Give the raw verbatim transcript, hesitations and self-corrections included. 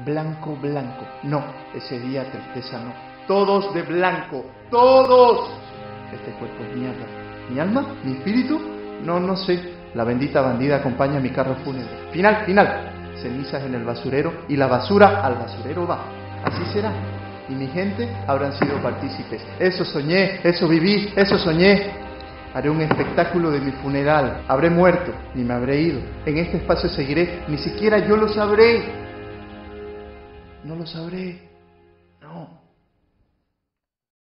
blanco, blanco. No, ese día tristeza no. Todos de blanco, todos. Este cuerpo es mierda. ¿Mi alma? ¿Mi espíritu? No, no sé. La bendita bandida acompaña mi carro fúnebre. Final, final. Cenizas en el basurero y la basura al basurero va. Así será. Y mi gente habrán sido partícipes. Eso soñé, eso viví, eso soñé. Haré un espectáculo de mi funeral. Habré muerto, ni me habré ido. En este espacio seguiré, ni siquiera yo lo sabré. No lo sabré. No.